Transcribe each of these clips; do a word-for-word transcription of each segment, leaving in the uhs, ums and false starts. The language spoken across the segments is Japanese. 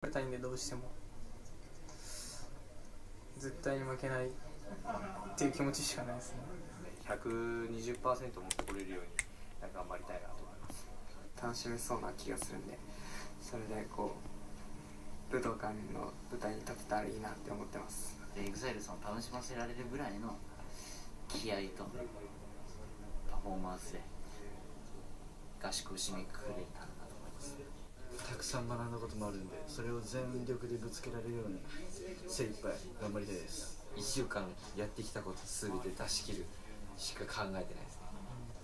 たいんで、どうしても絶対に負けないっていう気持ちしかないですね。 ひゃくにじゅっパーセント 持ってこれるように頑張りたいなと思います。 楽しめそうな気がするんで、それでこう武道館の舞台に立てたらいいなって思ってます。 エグザイルさんを楽しませられるぐらいの気合とパフォーマンスで合宿を締めくくれたらなと思います。 たくさん学んだこともあるんで、それを全力でぶつけられるように精一杯頑張りたいです。 いっしゅうかんやってきたことすべて出し切るしか考えてないですね。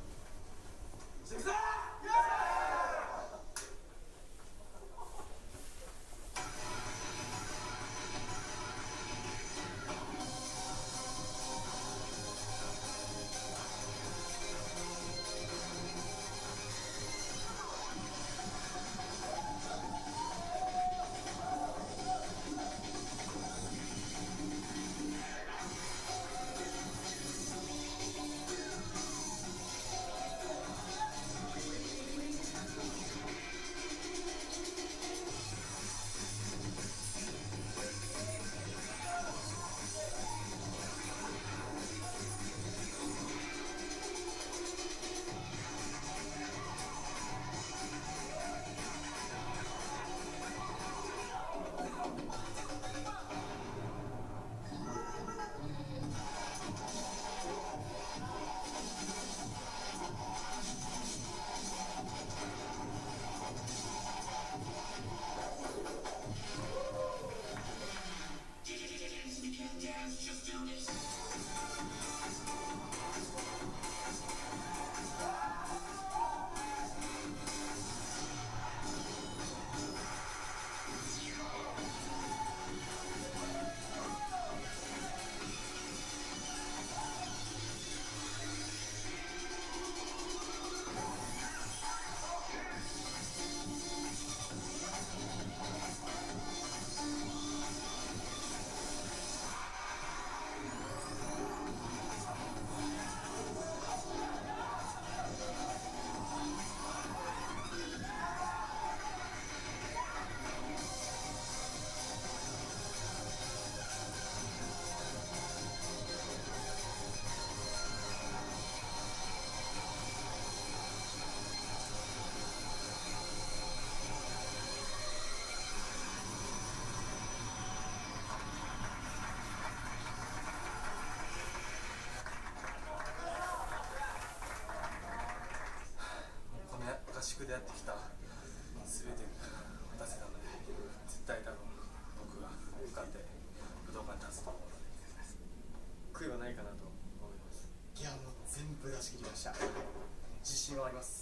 合宿でやってきた全てが出せたので、絶対多分僕が受かって武道館に立つと思うので、悔いはないかなと思います。 いや、もう全部出し切りました。自信はあります。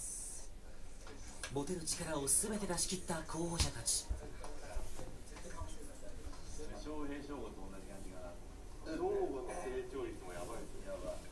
持てる力を全て出し切った候補者たち。 翔平翔吾と同じ感じかな。翔吾の成長率もやばいですよ。やばい。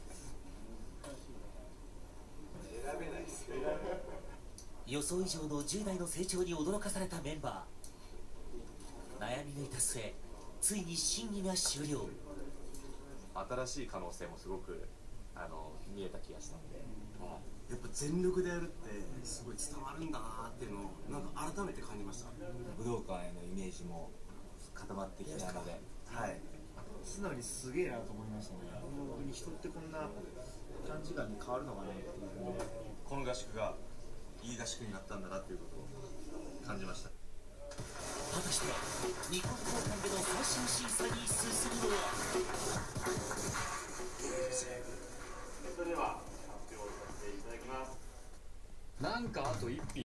選べないですよ。 予想以上のじゅう代の成長に驚かされたメンバー。悩み抜いた末、ついに審議が終了。 新しい可能性もすごくあの見えた気がしたので、 やっぱ全力でやるってすごい伝わるんだなっていうのをなんか改めて感じました。 武道館へのイメージも固まってきたので、 はい、素直にすげえなと思いましたね。本当に人ってこんな短時間に変わるのかねっていうふうに、 この合宿がいい合宿になったんだなっていうことを感じました。 果たして日本武道館での最終審査に進むのは。 それでは発表させていただきます。 なんかあと一品